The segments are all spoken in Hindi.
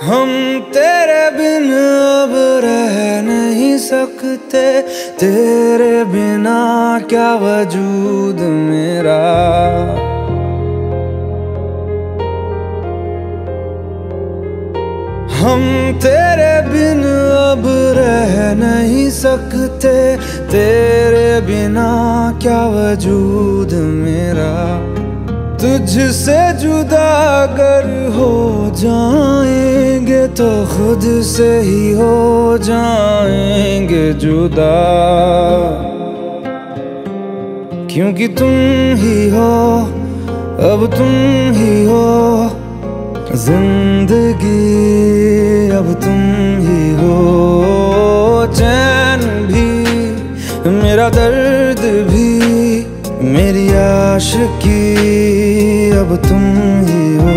हम तेरे बिन अब रह नहीं सकते, तेरे बिना क्या वजूद मेरा। हम तेरे बिन अब रह नहीं सकते, तेरे बिना क्या वजूद मेरा। तुझसे जुदा अगर हो जाएंगे तो खुद से ही हो जाएंगे जुदा, क्योंकि तुम ही हो, अब तुम ही हो जिंदगी, अब तुम ही हो। चैन भी मेरा दर्द भी मेरी आशिकी, अब तुम ही हो।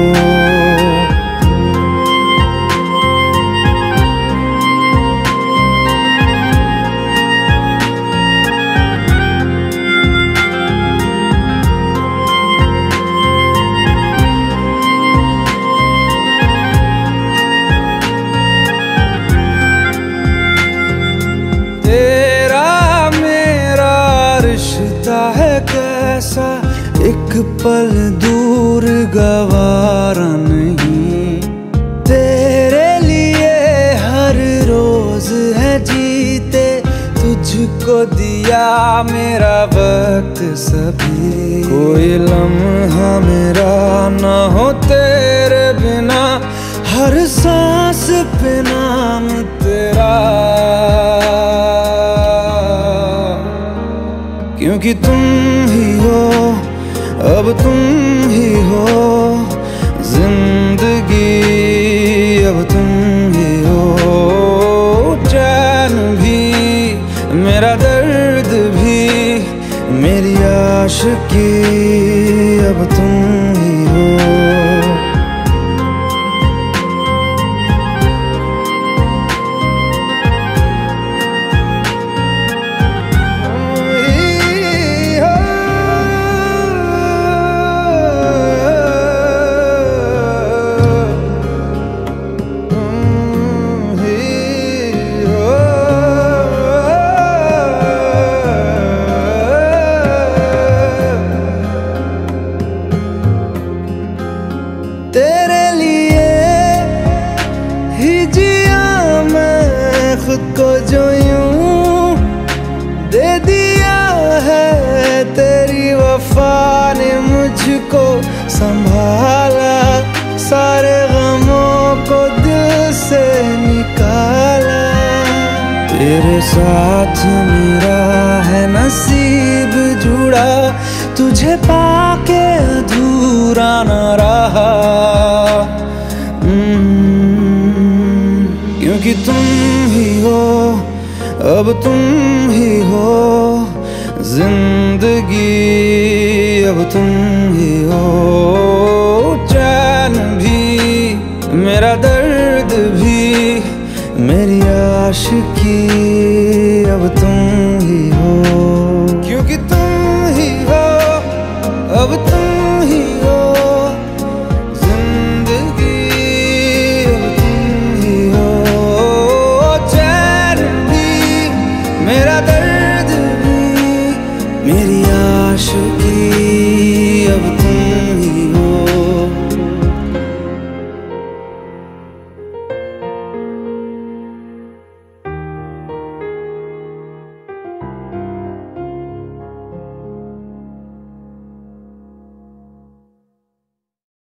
है कैसा एक पल दूर गवारा नहीं, तेरे लिए हर रोज है जीते, तुझको दिया मेरा वक्त सभी। कोई लम्हा मेरा ना हो तेरे बिना, हर सांस पे नाम तेरा, क्योंकि तुम ही हो, अब तुम ही हो जिंदगी, अब तुम ही हो। चैन भी मेरा दर्द भी मेरी आशिकी, अब तुम ही हो। तेरे लिए ही जिया मैं खुद को, जो यूं दे दिया है तेरी वफा ने मुझको संभाला, सारे गमों को दिल से निकाला। तेरे साथ मेरा है नसीब जुड़ा, तुझे पाके अधूरा न रहा, क्योंकि तुम ही हो, अब तुम ही हो जिंदगी, अब तुम ही हो। चैन भी मेरा दर्द भी मेरी आशिकी, अब तुम ही हो, क्योंकि तुम ही हो, अब तुम ही हो जिंदगी, अब तुम ही हो। चैन भी मेरा दर्द भी मेरी आशिकी।